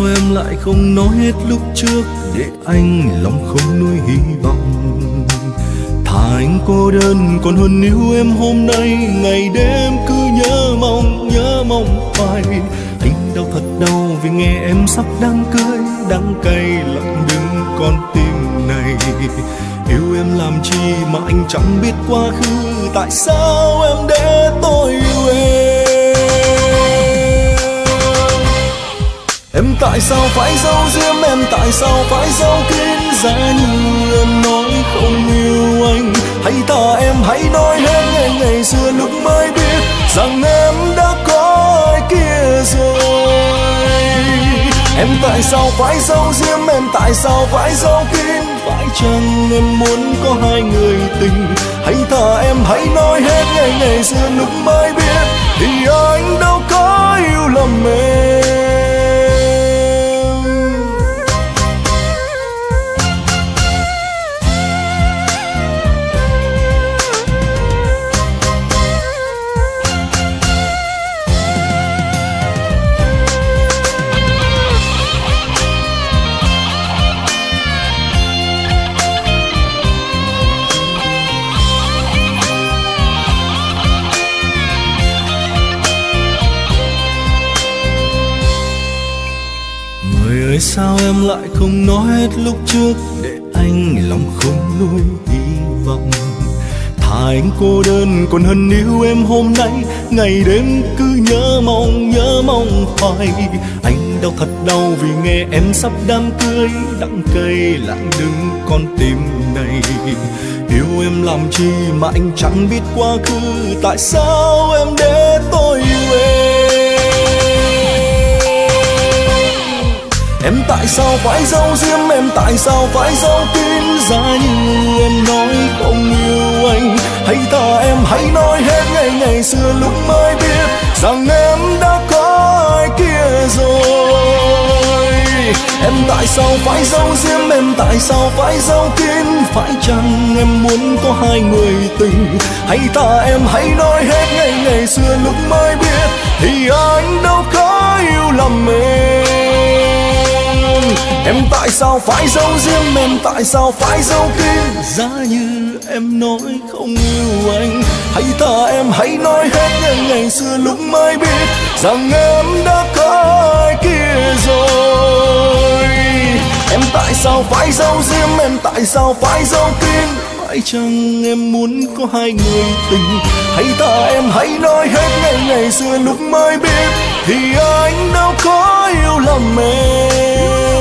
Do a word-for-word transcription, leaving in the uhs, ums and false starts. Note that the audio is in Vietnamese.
em lại không nói hết lúc trước, để anh lòng không nuôi hy vọng. Thà anh cô đơn còn hơn yêu em hôm nay, ngày đêm cứ nhớ mong, nhớ mong hoài. Anh đau thật đau vì nghe em sắp đám cưới, đắng cay lặng đứng con tim này. Yêu em làm chi mà anh chẳng biết quá khứ, tại sao em để tôi yêu em? Em tại sao phải giấu giếm, em tại sao phải giấu kín, giá như em nói không yêu anh. Hay ta em hãy nói hết ngày ngày xưa lúc mới biết rằng em đã có ai kia rồi. Em tại sao phải giấu giếm, em tại sao phải giấu kín, phải chăng em muốn có hai người tình? Hay ta em hãy nói hết ngày ngày xưa lúc mới biết, thì anh đâu có yêu lầm em. Sao em lại không nói hết lúc trước, để anh lòng không nuôi hy vọng. Thà anh cô đơn còn hơn yêu em hôm nay, ngày đêm cứ nhớ mong, nhớ mong hoài. Anh đau thật đau vì nghe em sắp đám cưới, đắng cay lặng đứng con tim này. Yêu em làm chi mà anh chẳng biết quá khứ, tại sao em để tôi yêu em? Em tại sao phải giấu giếm, em tại sao phải giấu kín, giá như em nói không yêu anh. Hay ta em hãy nói hết ngày ngày xưa lúc mới biết rằng em đã có ai kia rồi. Em tại sao phải giấu giếm, em tại sao phải giấu kín, phải chăng em muốn có hai người tình? Hay ta em hãy nói hết ngày ngày xưa lúc mới biết, thì anh đâu có yêu lầm em. Em tại sao phải giấu giếm, em tại sao phải giấu kín, giá như em nói không yêu anh. Hay ta em hãy nói hết ngày ngày xưa lúc mới biết rằng em đã có ai kia rồi. Em tại sao phải giấu giếm, em tại sao phải giấu kín, phải chăng em muốn có hai người tình? Hay ta em hãy nói hết ngày ngày xưa lúc mới biết, thì anh đâu có yêu lầm em.